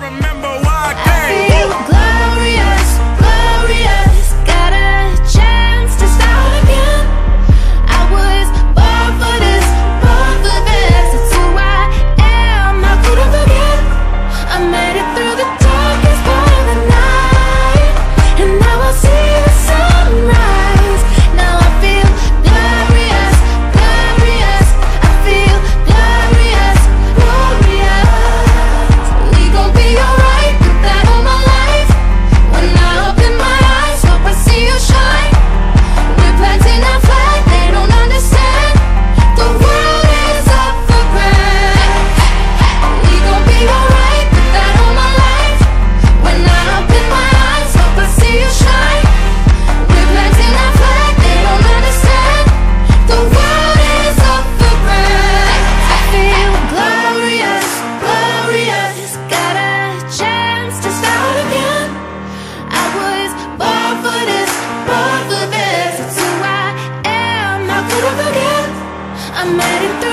remember why I I came. feel glorious, glorious. Got a chance to start again. I was born for this, born for this. It's who I am. How could I forget? I made it through the darkest part of the night, and now I see the sunrise. Now I feel glorious, glorious. I feel glorious, glorious. We gon' be alright, put that on my life. When I open my eyes, hope I see you shine. We're planting our flag, they don't understand. The world is up for grabs. We gon' be alright, put that on my life. When I open my eyes, hope I see you shine. We're planting our flag, they don't understand. The world is up for grabs. I feel glorious, glorious. Got a chance to start again. I was born for this, born for this. It's who I am. How could I forget? I made it through